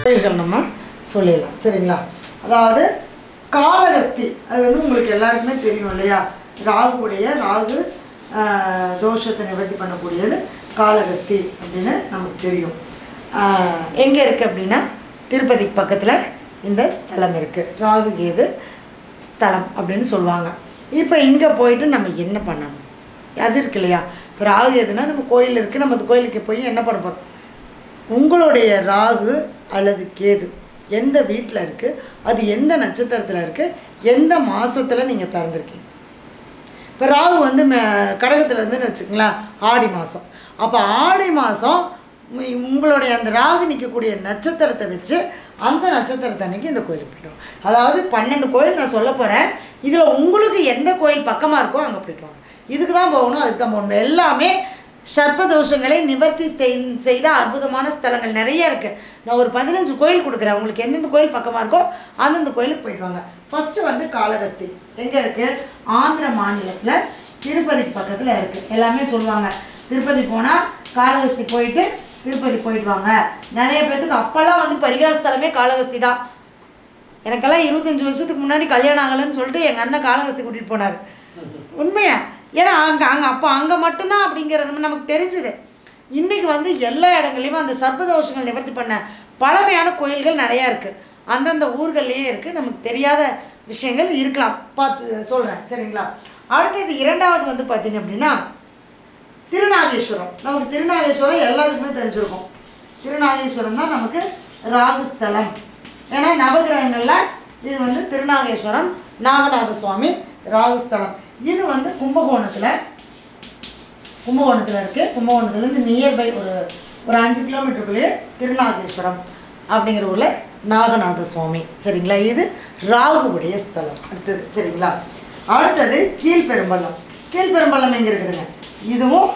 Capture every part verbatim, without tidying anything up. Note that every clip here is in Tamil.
கோயில்கள் நம்ம சொல்லிடலாம். சரிங்களா? அதாவது காளகஸ்தி அது வந்து உங்களுக்கு எல்லாருக்குமே தெரியும் இல்லையா? ராகுடைய ராகு தோஷத்தை நிவர்த்தி பண்ணக்கூடியது காளகஸ்தி அப்படின்னு நமக்கு தெரியும். எங்கே இருக்குது அப்படின்னா திருப்பதிக்கு பக்கத்தில் இந்த ஸ்தலம் இருக்குது, ராகு கேது ஸ்தலம் அப்படின்னு சொல்லுவாங்க. இப்போ இங்கே போயிட்டு நம்ம என்ன பண்ணணும்? அது இருக்கு இல்லையா? இப்போ ராகு கேதுன்னா நம்ம கோயில் இருக்குது, நம்ம அந்த கோயிலுக்கு போய் என்ன பண்ண போகிறோம்? உங்களுடைய ராகு அல்லது கேது எந்த வீட்டில் இருக்குது, அது எந்த நட்சத்திரத்தில் இருக்குது, எந்த மாதத்தில் நீங்கள் பிறந்திருக்கீங்க. இப்போ ராகு வந்து மே கடகத்தில் இருந்துன்னு வச்சுக்கங்களேன், ஆடி மாதம். அப்போ ஆடி மாதம் உங்களுடைய அந்த ராகு நிற்கக்கூடிய நட்சத்திரத்தை வச்சு அந்த நட்சத்திரத்தை அன்றைக்கி இந்த கோயிலுக்கு போய்ட்டோம். அதாவது பன்னெண்டு கோயில் நான் சொல்ல போகிறேன். இதில் உங்களுக்கு எந்த கோயில் பக்கமாக இருக்கோ அங்கே போய்ட்டு வாங்க. இதுக்கு தான் போகணும், அதுக்கு தான் போகணும். எல்லாமே சர்ப்பதோஷங்களை நிவர்த்தி செய்த அற்புதமான ஸ்தலங்கள் நிறைய இருக்குது. நான் ஒரு பதினஞ்சு கோயில் கொடுக்குறேன். உங்களுக்கு எந்தெந்த கோயில் பக்கமாக இருக்கோ அந்தந்த கோயிலுக்கு போய்ட்டு வாங்க. ஃபஸ்ட்டு வந்து காளகஸ்தி எங்கே இருக்குது? ஆந்திர மாநிலத்தில் திருப்பதிக்கு பக்கத்தில் இருக்குது. எல்லாமே சொல்லுவாங்க திருப்பதி போனால் காளகஸ்தி போயிட்டு திருப்பதி போயிட்டு வாங்க. நிறைய பேர்த்துக்கு அப்போல்லாம் வந்து பரிகார ஸ்தலமே காளகஸ்தி தான். எனக்கெல்லாம் இருபத்தஞ்சி வருஷத்துக்கு முன்னாடி கல்யாணம் ஆகலைன்னு சொல்லிட்டு எங்கள் அண்ணன் காளகஸ்தி கூட்டிகிட்டு போனார். உண்மையா? ஏன்னா அங்கே அங்கே அப்போ அங்கே மட்டும்தான் அப்படிங்கிறது நமக்கு தெரிஞ்சுது. இன்றைக்கி வந்து எல்லா இடங்கள்லையும் அந்த சர்ப்பதோஷங்கள் நிவர்த்தி பண்ண பழமையான கோயில்கள் நிறையா இருக்குது. அந்தந்த ஊர்கள்லேயே இருக்குது. நமக்கு தெரியாத விஷயங்கள் இருக்கலாம், பார்த்து சொல்கிறேன். சரிங்களா? அடுத்தது இரண்டாவது வந்து பார்த்திங்க அப்படின்னா திருநாகேஸ்வரம். நமக்கு திருநாகேஸ்வரம் எல்லாத்துக்குமே தெரிஞ்சிருக்கும். திருநாகேஸ்வரம் தான் நமக்கு ராகுஸ்தலம். ஏன்னா நவகிரகங்களில் இது வந்து திருநாகேஸ்வரம் நாகநாத சுவாமி ராகுஸ்தலம். இது வந்து கும்பகோணத்தில் கும்பகோணத்தில் இருக்குது. கும்பகோணத்துலேருந்து நியர்பை ஒரு ஒரு அஞ்சு கிலோமீட்டருக்குள்ளேயே திருநாகேஸ்வரம் அப்படிங்கிற ஊரில் நாகநாத சுவாமி. சரிங்களா? இது ராகுவுடைய ஸ்தலம். அடுத்தது சரிங்களா? அடுத்தது கீழ்பெரும்பள்ளம். கீழ்பெரும்பள்ளம் எங்கே இருக்குதுங்க? இதுவும்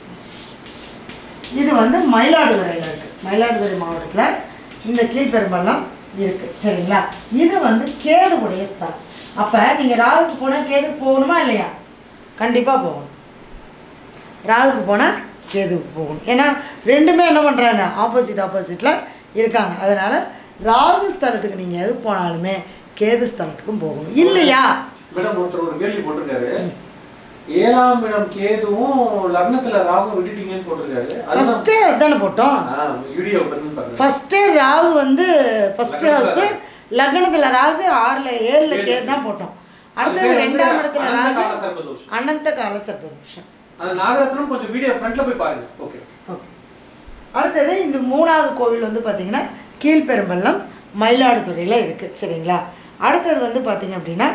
இது வந்து மயிலாடுதுறையில் இருக்குது. மயிலாடுதுறை மாவட்டத்தில் இந்த கீழ்பெரும்பள்ளம் இருக்குது. சரிங்களா? இது வந்து கேதுவுடைய ஸ்தலம். அப்போ நீங்கள் ராகுக்கு போனால் கேதுக்கு போகணுமா இல்லையா? கண்டிப்பாக போகணும். ராகுக்கு போனால் கேதுக்கு போகணும். ஏன்னா ரெண்டுமே என்ன பண்ணுறாங்க? ஆப்போசிட் ஆப்போசிட்டில் இருக்காங்க. அதனால் ராகு ஸ்தலத்துக்கு நீங்கள் எது போனாலுமே கேது ஸ்தலத்துக்கும் போகணும். இல்லையா? மேடம் ஒருத்தர் ஒரு கேள்வி போட்டிருக்காரு, ஏழாம் இடம் கேதுவும் லக்னத்துல ராகு விட்டுட்டீங்கன்னு போட்டிருக்காரு. ஃபர்ஸ்ட் அதானே போட்டோம் வீடியோ பத்தி பாருங்க. ஃபர்ஸ்ட் ராகு வந்து ஃபர்ஸ்ட் ஹவுஸ் லக்னத்துல ராகு ஆறுல ஏழுல கேது தான் போட்டோம். அடுத்தது ரெண்டாம் இடத்துல ராகு அனந்த கால சர்ப்பதோஷம். அந்த நாகரத்னம் கொஞ்சம் வீடியோ ஃப்ரண்ட்ல போய் பாருங்க. Okay okay. அடுத்தது இந்த மூணாவது கோவில் வந்து பார்த்தீங்கன்னா கீழ்பெரும்பள்ளம் மயிலாடுதுறையில் இருக்குது. சரிங்களா? அடுத்தது வந்து பார்த்தீங்க அப்படின்னா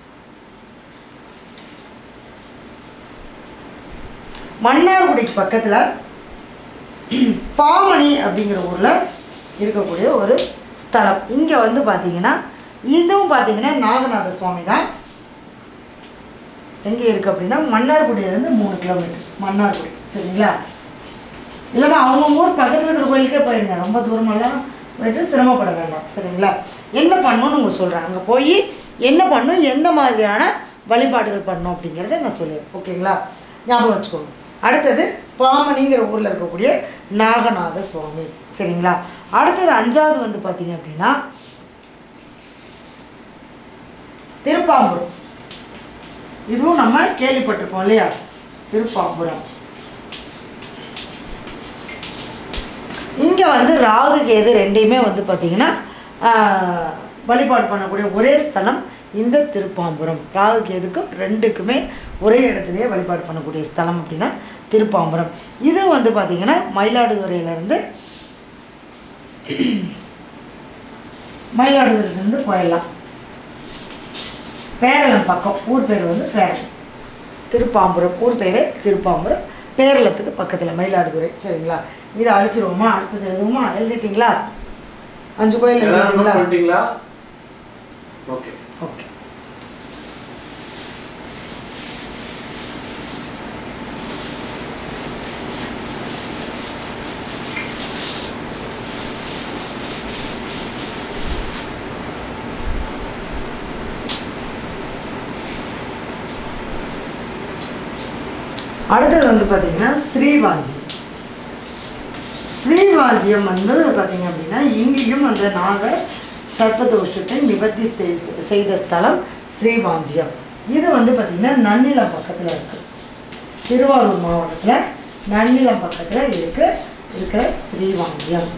மன்னார்குடிக்கு பக்கத்தில் பாமணி அப்படிங்கிற ஊரில் இருக்கக்கூடிய ஒரு ஸ்தலம். இங்கே வந்து பார்த்தீங்கன்னா இதுவும் பார்த்தீங்கன்னா நாகநாத சுவாமி தான். எங்கே இருக்குது அப்படின்னா மன்னார்குடியிலேருந்து மூணு கிலோமீட்டர் மன்னார்குடி. சரிங்களா? இல்லைன்னா அவங்க ஊர் பக்கத்தில் இருக்கிற கோயிலுக்கே போயிடுங்க, ரொம்ப தூரமெல்லாம் போயிட்டு சிரமப்பட வேண்டாம். சரிங்களா? என்ன பண்ணணும்னு உங்களுக்கு சொல்கிறேன். அங்கே போய் என்ன பண்ணணும், எந்த மாதிரியான வழிபாடுகள் பண்ணணும் அப்படிங்கிறத நான் சொல்லிடுறேன். ஓகேங்களா? ஞாபகம் வச்சுக்கோங்க. அடுத்தது பாமணிங்கிற ஊரில் இருக்கக்கூடிய நாகநாத சுவாமி. சரிங்களா? அடுத்தது அஞ்சாவது வந்து பார்த்தீங்க அப்படின்னா திருப்பாம்புரம். இதுவும் நம்ம கேள்விப்பட்டிருப்போம் இல்லையா? திருப்பாம்புரம். இங்கே வந்து ராகு கேது ரெண்டையுமே வந்து பார்த்திங்கன்னா வழிபாடு பண்ணக்கூடிய ஒரே ஸ்தலம் இந்த திருப்பாம்புரம். ராகு கேதுக்கும் ரெண்டுக்குமே ஒரே இடத்துலையே வழிபாடு பண்ணக்கூடிய ஸ்தலம் அப்படின்னா திருப்பாம்புரம். இது வந்து பார்த்திங்கன்னா மயிலாடுதுறையிலேருந்து மயிலாடுதுறையிலேருந்து போயிடலாம். பேரளம் பக்கம், ஊர் பேர் வந்து பேரளம். திருப்பாம்புரம் ஊர் பேர் திருப்பாம்புரம், பேரளத்துக்கு பக்கத்தில் மயிலாடுதுறை. சரிங்களா? இதை அழிச்சிருவோமா? அடுத்தது எழுதுவோமா? எழுதிட்டீங்களா? அஞ்சு கோயில் எழுதிட்டீங்களா? Okay okay. அடுத்தது வந்து பார்த்தீங்கன்னா ஸ்ரீவாஞ்சி. ஸ்ரீவாஜ்யம் வந்து பார்த்தீங்க அப்படின்னா இங்கேயும் அந்த நாக சர்ப்பதோஷத்தை நிவர்த்தி செய்த ஸ்தலம் ஸ்ரீவாஞ்சியம். இது வந்து பார்த்திங்கன்னா நன்னிலம் பக்கத்தில் இருக்குது. திருவாரூர் மாவட்டத்தில் நன்னிலம் பக்கத்தில் இருக்கு இருக்கிற ஸ்ரீவாஞ்சியம்.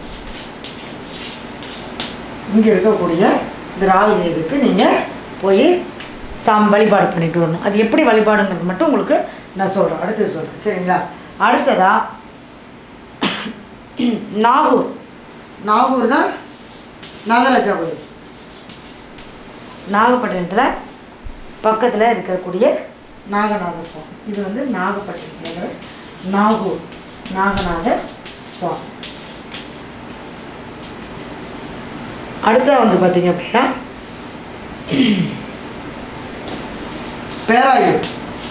இங்கே இருக்கக்கூடிய திராவிட இதுக்கு நீங்கள் போய் சாம் வழிபாடு பண்ணிட்டு வரணும். அது எப்படி வழிபாடுங்கிறது மட்டும் உங்களுக்கு நான் சொல்கிறேன், அடுத்து சொல்கிறேன் சரிங்களா. அடுத்ததா நாகூர். நாகூர் தான் நாகராஜா கோயில். நாகப்பட்டினத்தில் பக்கத்தில் இருக்கக்கூடிய நாகநாத சுவாமி. இது வந்து நாகப்பட்டினத்தில் நாகூர் நாகநாத சுவாமி. அடுத்த வந்து பார்த்தீங்க அப்படின்னா பேராயூர்.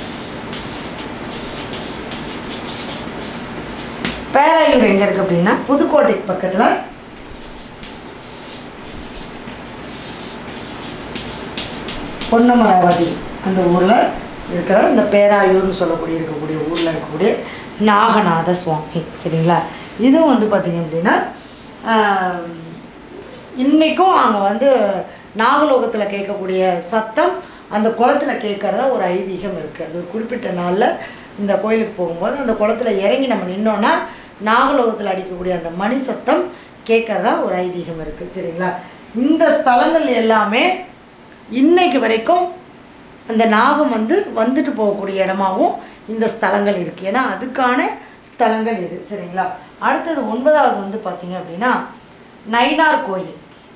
பேராயூர் எங்கே இருக்குது அப்படின்னா புதுக்கோட்டைக்கு பக்கத்தில் பொன்னமராவதி அந்த ஊரில் இருக்கிற இந்த பேராயூர்னு சொல்லக்கூடிய இருக்கக்கூடிய ஊரில் இருக்கக்கூடிய நாகநாத சுவாமி சரிங்களா. இதுவும் வந்து பார்த்திங்க அப்படின்னா இன்றைக்கும் அங்கே வந்து நாகலோகத்தில் கேட்கக்கூடிய சத்தம் அந்த குளத்தில் கேட்குறதா ஒரு ஐதீகம் இருக்குது. அது ஒரு குறிப்பிட்ட நாளில் இந்த கோயிலுக்கு போகும்போது அந்த குளத்தில் இறங்கி நம்ம நின்னோன்னா நாகலோகத்தில் அடிக்கக்கூடிய அந்த மணி சத்தம் கேட்குறதா ஒரு ஐதீகம் இருக்குது சரிங்களா. இந்த ஸ்தலங்கள் எல்லாமே இன்னைக்கு வரைக்கும் அந்த நாகம் வந்து வந்துட்டு போகக்கூடிய இடமாகவும் இந்த ஸ்தலங்கள் இருக்குது. ஏன்னா அதுக்கான ஸ்தலங்கள் இது சரிங்களா. அடுத்தது ஒன்பதாவது வந்து பார்த்திங்க அப்படின்னா நயினார் கோயில்.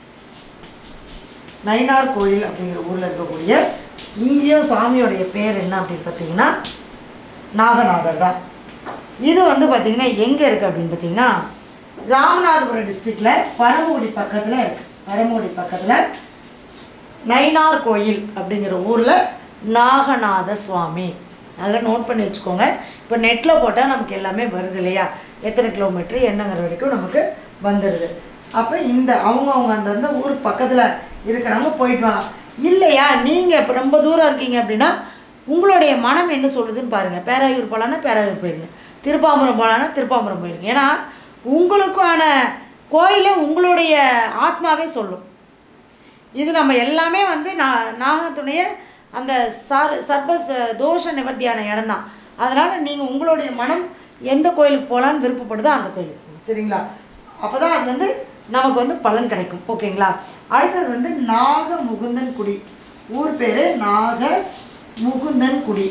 நயினார் கோயில் அப்படிங்கிற ஊரில் இருக்கக்கூடிய இங்கேயும் சாமியோடைய பேர் என்ன அப்படின்னு பார்த்தீங்கன்னா நாகநாதர் தான். இது வந்து பார்த்திங்கன்னா எங்கே இருக்குது அப்படின்னு பார்த்தீங்கன்னா ராமநாதபுரம் டிஸ்ட்ரிக்டில் பரமக்குடி பக்கத்தில் இருக்குது. பரமக்குடி பக்கத்தில் நயினார் கோயில் அப்படிங்கிற ஊரில் நாகநாத சுவாமி. அதில் நோட் பண்ணி வச்சுக்கோங்க. இப்போ நெட்டில் போட்டால் நமக்கு எல்லாமே வருது இல்லையா, எத்தனை கிலோமீட்ரு என்னங்கிற வரைக்கும் நமக்கு வந்துடுது. அப்போ இந்த அவங்கவுங்க அந்தந்த ஊர் பக்கத்தில் இருக்கிறவங்க போயிட்டு வரலாம். இல்லையா நீங்கள் இப்போ ரொம்ப தூரம் இருக்கீங்க அப்படின்னா உங்களுடைய மனம் என்ன சொல்லுதுன்னு பாருங்கள். பேராயூர் போகலான்னா பேராயூர் போயிருங்க, திருப்பாம்புரம் போகலான்னா திருப்பாம்புரம் போயிருங்க. ஏன்னா உங்களுக்கான கோயிலை உங்களுடைய ஆத்மாவே சொல்லும். இது நம்ம எல்லாமே வந்து நா நாகத்துடைய அந்த சர் சர்ப தோஷ நிவர்த்தியான இடம் தான். அதனால் நீங்கள் உங்களுடைய மனம் எந்த கோயிலுக்கு போகலான்னு விருப்பப்படுதோ அந்த கோயிலுக்கு போகணும் சரிங்களா. அப்போ தான் அது வந்து நமக்கு வந்து பலன் கிடைக்கும் ஓகேங்களா. அடுத்தது வந்து நாக முகுந்தன் குடி. ஊர் பேர் நாக முகுந்தன் குடி.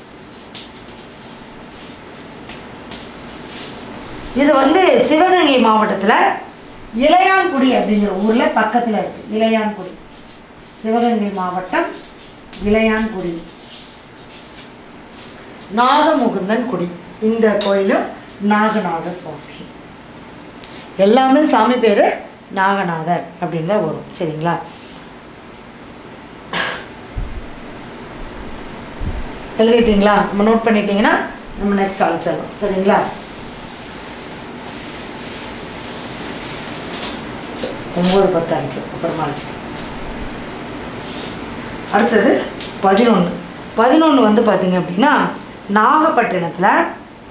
இது வந்து சிவகங்கை மாவட்டத்தில் இளையான்குடி அப்படிங்கிற ஊரில் பக்கத்தில் இருக்குது. இளையான்குடி சிவகங்கை மாவட்டம் இளையான்குடி நாகமுகுந்தன் குடி. இந்த கோயிலும் நாகநாத சுவாமி. எல்லாமே சாமி பேர் நாகநாதர் அப்படின்னு தான் வரும் சரிங்களா. எழுதிட்டீங்களா? நம்ம நோட் பண்ணிட்டீங்கன்னா நம்ம நெக்ஸ்ட் அழைச்சிடலாம் சரிங்களா. ஒம்பது பத்து அழைக்கு அப்புறமா அழைச்சிக்கலாம். அடுத்தது பதினொன்று. பதினொன்று வந்து பார்த்திங்க அப்படின்னா நாகப்பட்டினத்தில்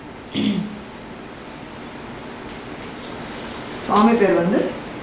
சாமி பேர் வந்து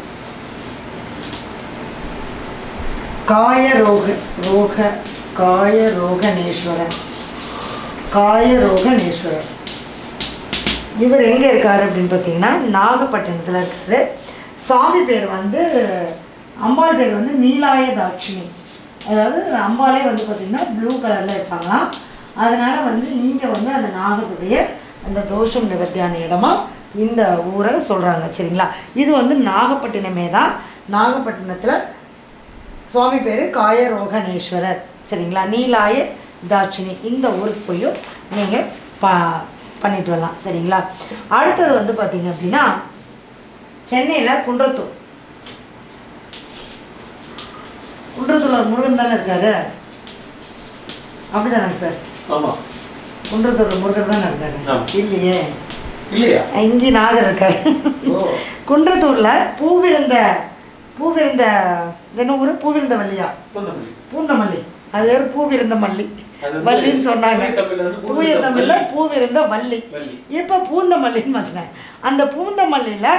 காயரோக ரோக காயரோகணேஸ்வரன். காயரோகணேஸ்வரர் இவர் எங்கே இருக்கார் அப்படின்னு பார்த்தீங்கன்னா நாகப்பட்டினத்தில் இருக்காரு. சாமி பேர் வந்து அம்பாள் பேர் வந்து நீலாயதாட்சினி. அதாவது அம்பாலே வந்து பார்த்திங்கன்னா ப்ளூ கலரில் இருப்பாங்களாம். அதனால் வந்து இங்கே வந்து அந்த நாகத்துடைய அந்த தோஷம் நிவர்த்தியான இடமா இந்த ஊரை சொல்கிறாங்க சரிங்களா. இது வந்து நாகப்பட்டினமே தான். நாகப்பட்டினத்தில் சுவாமி பேர் காயரோகணேஸ்வரர் சரிங்களா. நீலாய தாட்சினி. இந்த ஊருக்கு போயும் நீங்கள் பா பண்ணிட்டு வரலாம் சரிங்களா. அடுத்தது வந்து பார்த்திங்க அப்படின்னா சென்னையில் குன்றத்தூர். குன்றத்தூர் முருகன் தானே இருக்காரு, அப்படிதானங்க சார்? ஆமாம், குன்றத்தூர் முருகன் தானே இருக்காரு. இல்லையே, இல்லையா? இங்கே நாகர் இருக்காரு. குன்றத்தூரில் பூவிருந்த பூவிருந்த என்ன ஊர்? பூவிருந்த மல்லியா? பூந்தமல்லி. பூந்தமல்லி அது வேறு பூவிருந்த மல்லி வள்ளின்னு சொன்னாங்க. தூய தமிழில் பூவிருந்த வள்ளி, இப்போ பூந்தமல்லின்னு மாற்றினாங்க. அந்த பூந்தமல்லியில்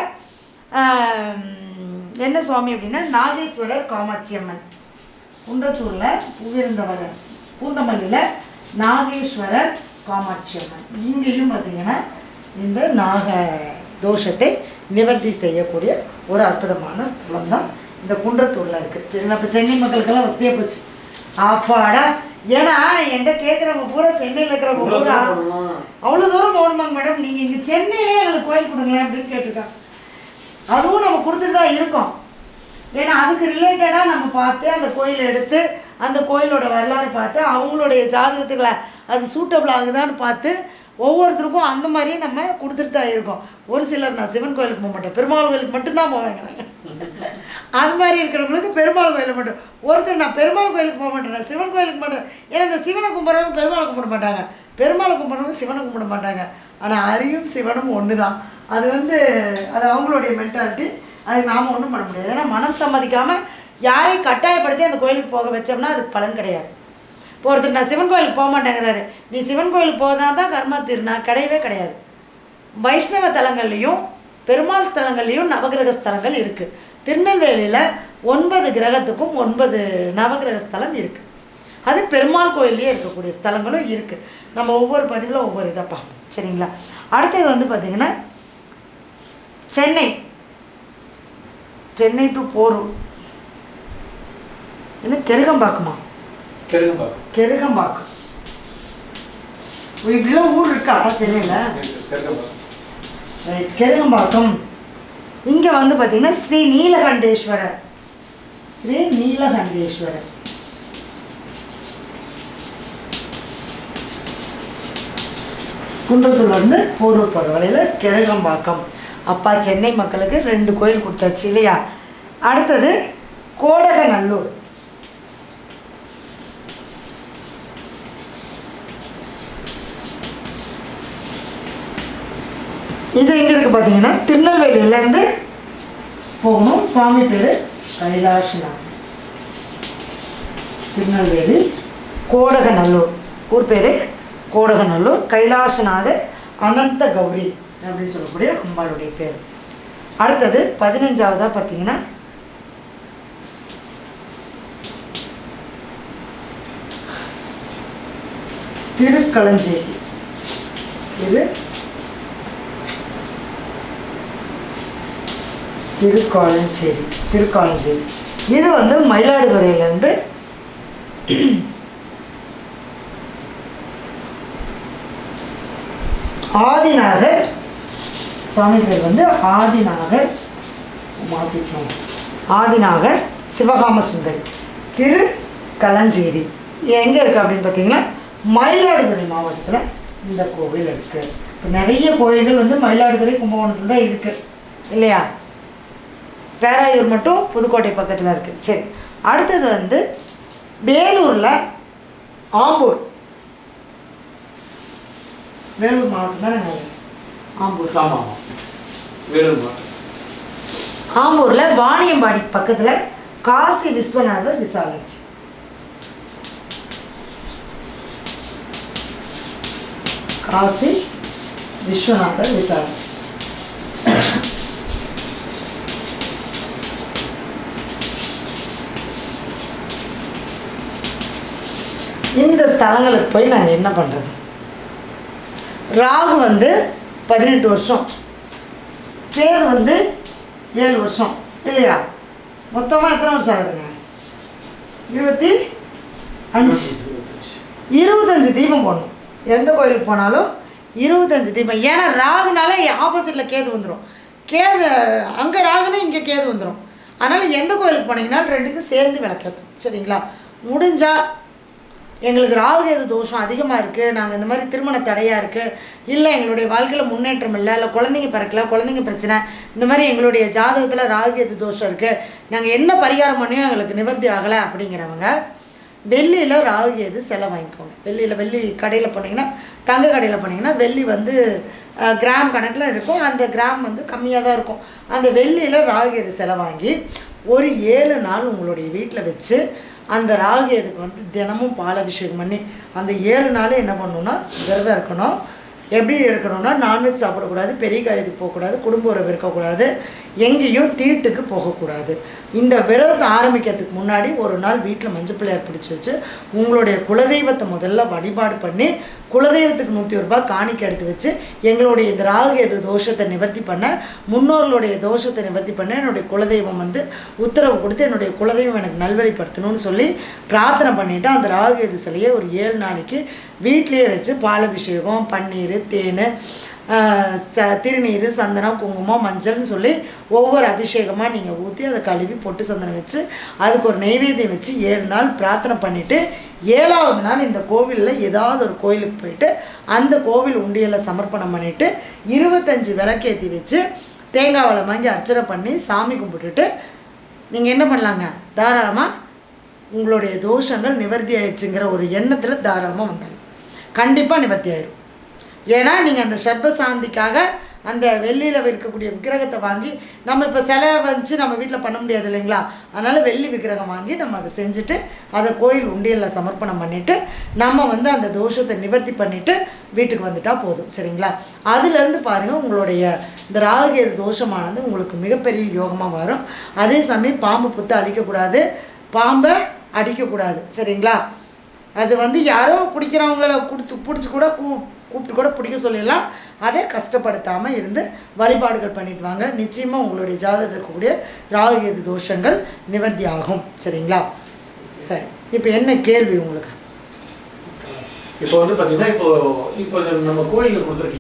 என்ன சுவாமி அப்படின்னா நாகேஸ்வரர் காமாட்சி அம்மன். குன்றத்தூரில் பூவிருந்தவரர், பூந்தமல்லியில் நாகேஸ்வரர் காமாட்சி அம்மன். இங்கேயும் பார்த்திங்கன்னா இந்த நாக தோஷத்தை நிவர்த்தி செய்யக்கூடிய ஒரு அற்புதமான ஸ்தலம் தான் இந்த குன்றத்தூரில் இருக்குது. சரி, இப்போ சென்னை மக்களுக்கெல்லாம் வசதியாக போச்சு. அப்பாடா, ஏன்னா என்கிட்ட கேட்குறவங்க பூரா சென்னையில் இருக்கிறவங்க பூரா அவ்வளோ தூரம் போகணுமாங்க மேடம், நீங்கள் இங்கே சென்னையிலே எங்களுக்கு கோயில் கொடுங்களேன் அப்படின்னு கேட்டிருக்காங்க. அதுவும் நம்ம கொடுத்துட்டு தான் இருக்கோம். ஏன்னா அதுக்கு ரிலேட்டடாக நம்ம பார்த்து அந்த கோயிலை எடுத்து அந்த கோயிலோட வரலாறு பார்த்து அவங்களுடைய ஜாதகத்துக்களை அது சூட்டபிள் ஆகுதான்னு பார்த்து ஒவ்வொருத்தருக்கும் அந்த மாதிரியே நம்ம கொடுத்துட்டு தான் இருக்கோம். ஒரு சிலர் நான் சிவன் கோயிலுக்கு போக மாட்டேன், பெருமாள் கோயிலுக்கு மட்டும்தான் போவேங்கிறாங்க. அது மாதிரி இருக்கிறவங்களுக்கு பெருமாள் கோயிலுக்கு மட்டும். ஒருத்தர் நான் பெருமாள் கோயிலுக்கு போக மாட்டேன், சிவன் கோயிலுக்கு மட்டும். ஏன்னா இந்த சிவனை கும்பிட்றவங்க பெருமாளை கும்பிட மாட்டாங்க, பெருமாளை கும்பிட்றவங்க சிவனை கும்பிட மாட்டாங்க. ஆனால் அரியும் சிவனும் ஒன்று தான். அது வந்து அது அவங்களுடைய மென்டாலிட்டி, அது நாம் ஒன்றும் பண்ண முடியாது. ஏன்னா மனம் சம்மதிக்காமல் யாரையும் கட்டாயப்படுத்தி அந்த கோயிலுக்கு போக வச்சோம்னா அதுக்கு பலன் கிடையாது. இப்போ ஒருத்தர் நான் சிவன் கோயிலுக்கு போக மாட்டேங்கிறாரு, நீ சிவன் கோயிலுக்கு போனால் தான் கர்மா தீர்னா கிடையவே கிடையாது. வைஷ்ணவ தலங்கள்லேயும் பெருமாள் ஸ்தலங்கள்லேயும் நவகிரக ஸ்தலங்கள் இருக்குது. திருநெல்வேலியில் ஒன்பது கிரகத்துக்கும் ஒன்பது நவகிரக ஸ்தலம் இருக்குது. அது பெருமாள் கோயில்லையே இருக்கக்கூடிய ஸ்தலங்களும் இருக்குது. நம்ம ஒவ்வொரு பதிவில் ஒவ்வொரு இதை பார்ப்போம். சரிங்களா? அடுத்தது வந்து பார்த்திங்கன்னா சென்னை சென்னை டு போரூர் என்ன கெருகம்பாக்கமா? கெருகம்பாக்கம். கெருகம்பாக்கம் இப்படிலாம் ஊர் இருக்கா சென்னையில்? ரைட், கெருகம்பாக்கம். இங்கே வந்து பார்த்திங்கன்னா ஸ்ரீ நீலகண்டேஸ்வரர், ஸ்ரீ நீலகண்டேஸ்வரர். குன்றத்தூர்லேருந்து போரூர் போகிற வழியில் கெருகம்பாக்கம். அப்பா சென்னை மக்களுக்கு ரெண்டு கோயில் கொடுத்தாச்சு இல்லையா? அடுத்தது கோடகநல்லூர். இது எங்கே இருக்குது பார்த்தீங்கன்னா திருநெல்வேலியிலேருந்து போகணும். சுவாமி பேர் கைலாசநாதர். திருநெல்வேலி கோடகநல்லூர், ஊர் பேர் கோடகநல்லூர். கைலாசநாதர் அனந்த கௌரி அப்படின்னு சொல்லக்கூடிய அம்பாளுடைய பேர். அடுத்தது பதினஞ்சாவதாக பார்த்தீங்கன்னா திருக்களஞ்சேரி. திரு திருக்காலஞ்சேரி திருக்காலஞ்சேரி இது வந்து மயிலாடுதுறையிலேருந்து ஆதிநாகர். சுவாமி பேர் வந்து ஆதிநாகர், மாற்றிக்கணும், ஆதிநாகர் சிவகாம சுந்தரி. திரு களஞ்சேரி எங்கே இருக்குது அப்படின்னு பார்த்தீங்கன்னா மயிலாடுதுறை மாவட்டத்தில் இந்த கோவில் இருக்குது. இப்போ நிறைய கோயில்கள் வந்து மயிலாடுதுறை கும்பகோணத்தில் தான் இருக்குது இல்லையா? பேராயூர் மட்டும் புதுக்கோட்டை பக்கத்தில் இருக்குது. சரி, அடுத்தது வந்து வேலூரில் ஆம்பூர். வேலூர் மாவட்டம் தான் நாங்கள் ஆம்பூர். ஆமாம், வேலூர் மாவட்டம். ஆம்பூரில் வாணியம்பாடி பக்கத்தில் காசி விஸ்வநாதர் விசாலாட்சி. காசி விஸ்வநாதர் விசாலாட்சி. இந்த ஸ்தலங்களுக்கு போய் நாங்கள் என்ன பண்ணுறது? ராகு வந்து பதினெட்டு வருஷம், கேது வந்து ஏழு வருஷம் இல்லையா? மொத்தமாக எத்தனை வருஷம் ஆகுதுங்க? இருபத்தி அஞ்சு இருபத்தஞ்சு தீபம் போடணும். எந்த கோயிலுக்கு போனாலும் இருபத்தஞ்சு தீபம். ஏன்னா ராகுனால ஆப்போசிட்டில் கேது வந்துடும். கேது அங்கே ராகுனா இங்கே கேது வந்துடும். அதனால் எந்த கோயிலுக்கு போனீங்கன்னாலும் ரெண்டுக்கும் சேர்ந்து விளக்கேற்றும். சரிங்களா? முடிஞ்சால் எங்களுக்கு ராகு கேது தோஷம் அதிகமாக இருக்குது, நாங்கள் இந்த மாதிரி திருமண தடையாக இருக்குது, இல்லை எங்களுடைய வாழ்க்கையில் முன்னேற்றம் இல்லை, இல்லை குழந்தைங்க பிறக்கல, குழந்தைங்க பிரச்சனை, இந்த மாதிரி எங்களுடைய ஜாதகத்தில் ராகு கேது தோஷம் இருக்குது, நாங்கள் என்ன பரிகாரம் பண்ணியும் எங்களுக்கு நிவர்த்தி ஆகலை அப்படிங்கிறவங்க வெள்ளியில் ராகு கேது சிலை வாங்கிக்கோங்க. வெள்ளியில் வெள்ளி கடையில் போனீங்கன்னா, தங்க கடையில் போனீங்கன்னா வெள்ளி வந்து கிராம் கணக்கில் இருக்கும். அந்த கிராம் வந்து கம்மியாக தான் இருக்கும். அந்த வெள்ளியில் ராகு கேது சிலை வாங்கி ஒரு ஏழு நாள் உங்களுடைய வீட்டில் வச்சு அந்த ராகு இதுக்கு வந்து தினமும் பால் அபிஷேகம் பண்ணி அந்த ஏழு நாள் என்ன பண்ணணும்னா விரதம் இருக்கணும். எப்படி இருக்கணும்னா நான்வெஜ் சாப்பிடக்கூடாது, பெரிய காரியத்துக்கு போகக்கூடாது, குடும்ப உறவு இருக்கக்கூடாது, எங்கேயும் தீட்டுக்கு போகக்கூடாது. இந்த விரதத்தை ஆரம்பிக்கிறதுக்கு முன்னாடி ஒரு நாள் வீட்டில் மஞ்சள் பிள்ளையார் பிடிச்சி வச்சு உங்களுடைய குலதெய்வத்தை முதல்ல வழிபாடு பண்ணி குலதெய்வத்துக்கு நூற்றி ஒரு ரூபாய் காணிக்கை எடுத்து வச்சு எங்களுடைய இந்த ராகு எது தோஷத்தை நிவர்த்தி பண்ண, முன்னோர்களுடைய தோஷத்தை நிவர்த்தி பண்ண என்னுடைய குலதெய்வம் வந்து உத்தரவு கொடுத்து என்னுடைய குலதெய்வம் எனக்கு நல்வழிப்படுத்தணும்னு சொல்லி பிரார்த்தனை பண்ணிவிட்டு அந்த ராகு எது சிலையை ஒரு ஏழு நாளைக்கு வீட்டிலேயே வச்சு பாலபிஷேகம், பன்னீர், தேன், ச திருநீர், சந்தனம், குங்குமம், மஞ்சள்னு சொல்லி ஒவ்வொரு அபிஷேகமாக நீங்கள் ஊற்றி அதை கழுவி பொட்டு சந்தனம் வச்சு அதுக்கு ஒரு நெய்வேத்தியம் வச்சு ஏழு நாள் பிரார்த்தனை பண்ணிவிட்டு ஏழாவது நாள் இந்த கோவிலில் ஏதாவது ஒரு கோயிலுக்கு போயிட்டு அந்த கோவில் உண்டியலை சமர்ப்பணம் பண்ணிவிட்டு இருபத்தஞ்சி விளக்கேற்றி வச்சு தேங்காய் வளம் வாங்கி அர்ச்சனை பண்ணி சாமி கும்பிட்டுட்டு நீங்கள் என்ன பண்ணலாங்க, தாராளமாக உங்களுடைய தோஷங்கள் நிவர்த்தி ஆயிடுச்சுங்கிற ஒரு எண்ணத்தில் தாராளமாக வந்துடலாம். கண்டிப்பாக நிவர்த்தி ஆயிடும். ஏன்னா நீங்கள் அந்த சர்ப சாந்திக்காக அந்த வெள்ளியில் இருக்கக்கூடிய விக்கிரகத்தை வாங்கி நம்ம இப்போ சிலை வச்சு நம்ம வீட்டில் பண்ண முடியாது இல்லைங்களா, அதனால் வெள்ளி விக்கிரகம் வாங்கி நம்ம அதை செஞ்சுட்டு அதை கோயில் உண்டியலில் சமர்ப்பணம் பண்ணிவிட்டு நம்ம வந்து அந்த தோஷத்தை நிவர்த்தி பண்ணிவிட்டு வீட்டுக்கு வந்துட்டால் போதும். சரிங்களா? அதுலேருந்து பாருங்கள் உங்களுடைய இந்த ராகுகேது தோஷமானது உங்களுக்கு மிகப்பெரிய யோகமாக வரும். அதே சமயம் பாம்பு புத்தை அழிக்கக்கூடாது, பாம்பை அடிக்கக்கூடாது. சரிங்களா? அது வந்து யாரோ பிடிக்கிறவங்கள கொடுத்து பிடிச்சி கூட கூ கூப்பிட்டு கூட பிடிக்க சொல்லிடலாம். அதை கஷ்டப்படுத்தாமல் இருந்து வழிபாடுகள் பண்ணிட்டு வாங்க. நிச்சயமாக உங்களுடைய ஜாதகத்தில் இருக்கக்கூடிய ராகுகேது தோஷங்கள் நிவர்த்தி ஆகும். சரிங்களா? சரி, இப்போ என்ன கேள்வி உங்களுக்கு? இப்போ வந்து பார்த்தீங்கன்னா இப்போ இப்போ நம்ம கோயிலில் கொடுத்துருக்கீங்க